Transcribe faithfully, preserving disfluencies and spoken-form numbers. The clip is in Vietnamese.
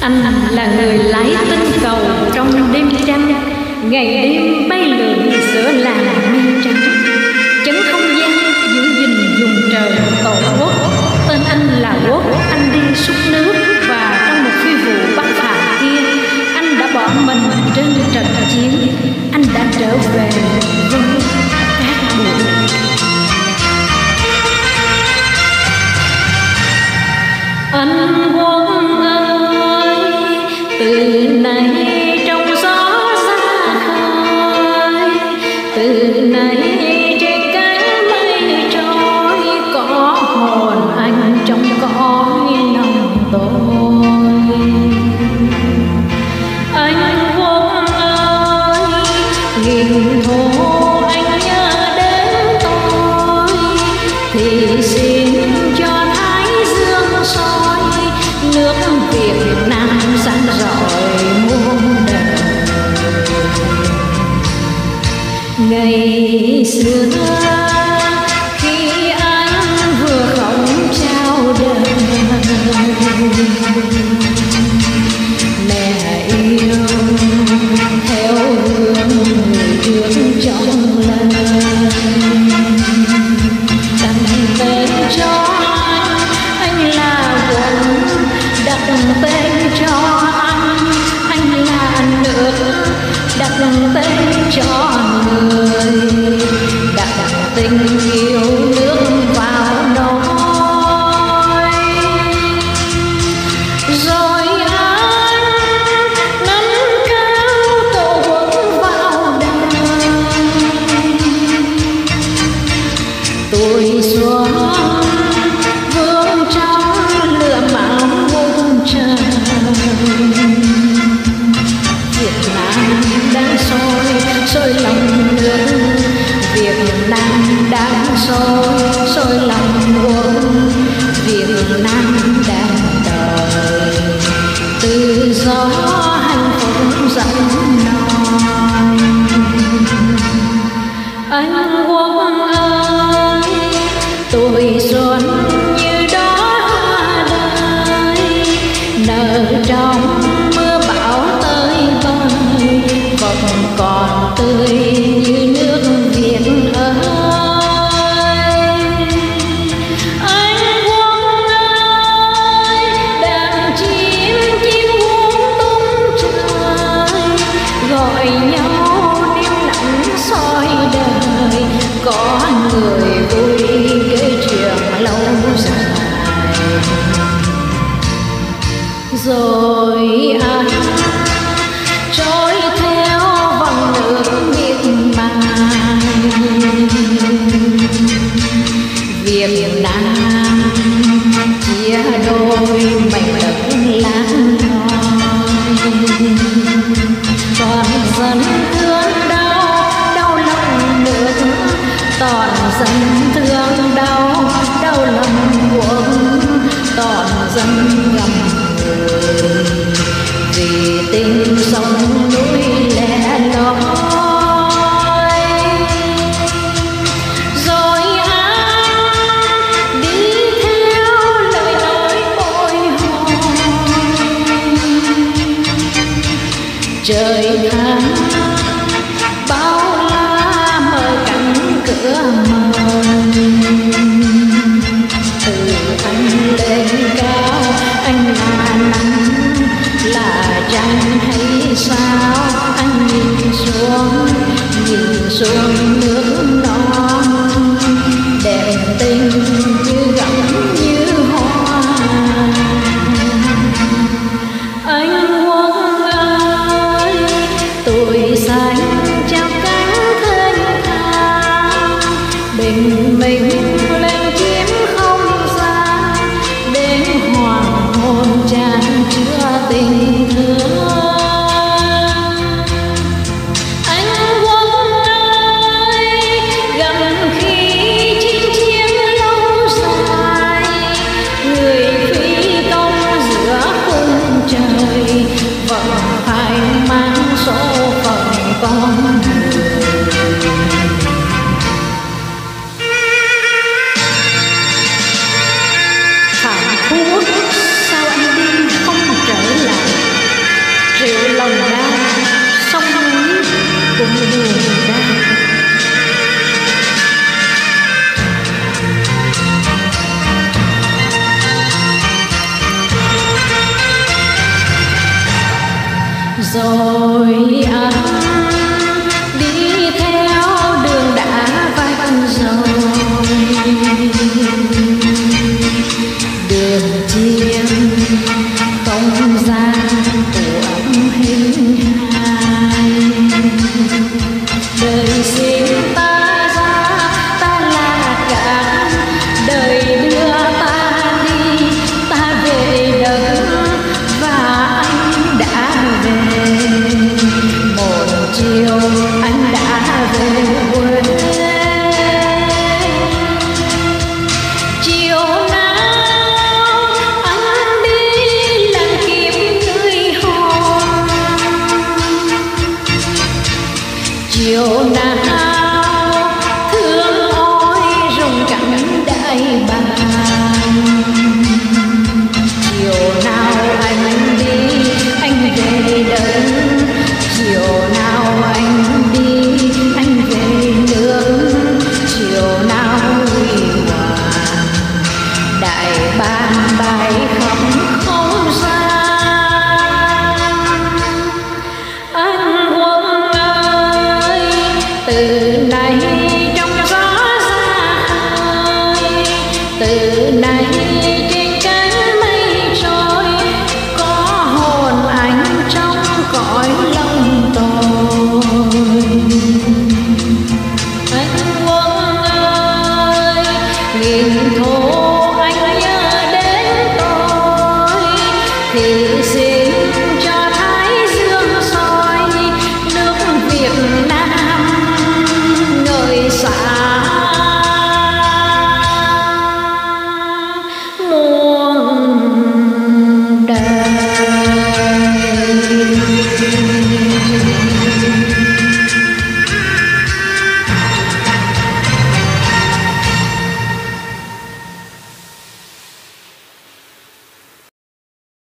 Anh là người lái tinh cầu trong đêm trăng, ngày đêm bay lượn giữa làng mây trắng, chấn không gian giữ gìn vùng trời tổ quốc. Tên anh là Quốc, anh đi xúc nước, và trong một phi vụ bắc phạt kia, anh đã bỏ mình trên trận chiến. Anh đã trở về với cát bụi. Anh Quốc ơi, từ nay trong gió xa khơi, từ nay trên cánh mây trôi, có hồn anh trong cõi lòng tôi. Anh Quốc ơi, nghìn thu anh nhớ đến tôi, thì xin cho thái dương soi nước Việt Nam sáng rọi muôn đời. Ngày xưa khi anh vừa khóc chào đời, mẹ yêu theo gương người trước trong lời, đặt tên cho anh, anh là Quốc. Đặt tên cho anh, anh là nước. Đặt tên cho người, đặt tình yêu nước vào nỗi. Rồi anh nâng cao tổ quốc vào đời, tuổi xuân vương trong lửa máu muôn trời. Việt Nam đang sôi sôi lòng nước, Việt Nam đang sôi sôi lòng quân, Việt Nam đang đời tự do hạnh phúc rộng non. Anh Quốc ơi, tuổi xuân như đóa hoa đời, nở trong mưa bão tới bời, vẫn còn tươi như nước Việt ơi. Anh Quốc ơi, đàn chim chim buông tung trời, gọi nhau đêm nắng soi đời, có người vui kể chuyện lâu dài. Rồi anh trôi theo vòng nước miệt mài, Việt Nam chia đôi mảnh đất lãng đoi. Toàn dân thương đau đau lòng nước, toàn dân thương đau đau lòng quốc, toàn dân ngầm người vì tình sông núi lẻ loi. Rồi anh đi theo lời nói bồi hồi, trời tháng bao la mở cánh cửa mời. Từ anh lên cao, anh là nắng là trăng hay sao, anh nhìn xuống nhìn xuống nước non, đẹp tình như gấm như hoa. Anh Quốc ơi, tuổi xanh trao cánh thênh thang, bình minh lên chiếm không gian, đến hoàng hôn chan chứa tình thương. Anh Quốc ơi, rồi anh đi theo đường đã vạch rồi, đường chiêm không gian của hình hài, đời xin ta ra ta là cả, đời đưa ta đi ta về đâu và anh đã về, một chiều anh đã về quê. Chiều nào anh đi làm kiếm người hồn, chiều nào thương ôi rung cảnh đại bàng, chiều nào anh đi anh về đâu, chiều nào anh đi anh về nước, chiều nào huy hoàng đại bàng bay khắp không gian. Anh Quân ơi, từ nay trong gió ra khơi, từ nay trên cánh mây trôi, có hồn anh trong cõi lòng tôi. Anh Quân ơi, nghìn thu anh nhớ đến tôi thì